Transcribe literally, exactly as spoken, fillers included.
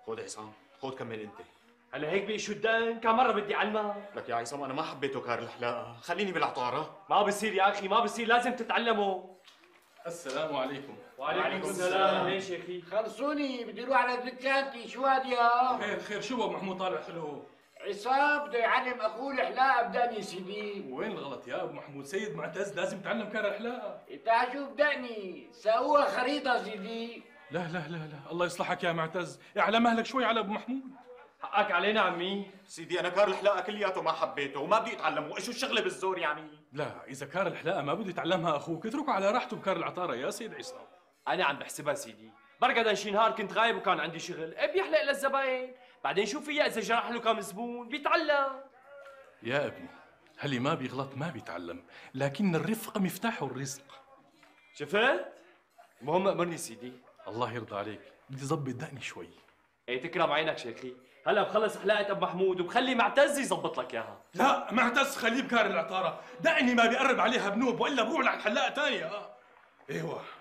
خود عصام، خود كمل انت. هلا هيك بيشو الدقن، كم مرة بدي علمك. لك يا عصام انا ما حبيته كار الحلاقه، خليني بالعطاره. ما بصير يا اخي، ما بصير، لازم تتعلموا. السلام عليكم. وعليكم السلام. ليش يا اخي؟ خلصوني بدي اروح على دكانتي. شو هاد يا خير خير، شو ابو محمود طالع خلو؟ عصام بده يعلم اخوه الحلاقه بدقني سيدي. وين الغلط يا ابو محمود؟ سيد معتز لازم يتعلم كار الحلاقه. تعال شوف بدقني سووها خريطه سيدي. لا لا لا لا، الله يصلحك يا معتز، اعلى مهلك شوي على ابو محمود. حقك علينا عمي. سيدي انا كار الحلاقه كلياته ما حبيته وما بدي اتعلمه، ايش الشغله بالزور يعني؟ لا، اذا كار الحلاقه ما بده يتعلمها اخوك اتركه على راحته بكار العطاره يا سيد عصام. انا عم بحسبها سيدي، بركض شي نهار كنت غايب وكان عندي شغل، إيه بيحلق للزباين، بعدين شو فيها اذا جرح له كم زبون بيتعلم. يا ابني، هلي ما بيغلط ما بيتعلم، لكن الرفق مفتاح الرزق. شفت؟ المهم امرني سيدي. الله يرضى عليك، بدي ظبط دقني شوي. ايه تكرم عينك شيخي، هلا بخلص حلاقه ابو محمود وبخلي معتز يظبط لك اياها. لا معتز خليه بكار العطاره، دقني ما بيقرب عليها بنوب والا بروح على الحلاقه ثانيه. اه ايوه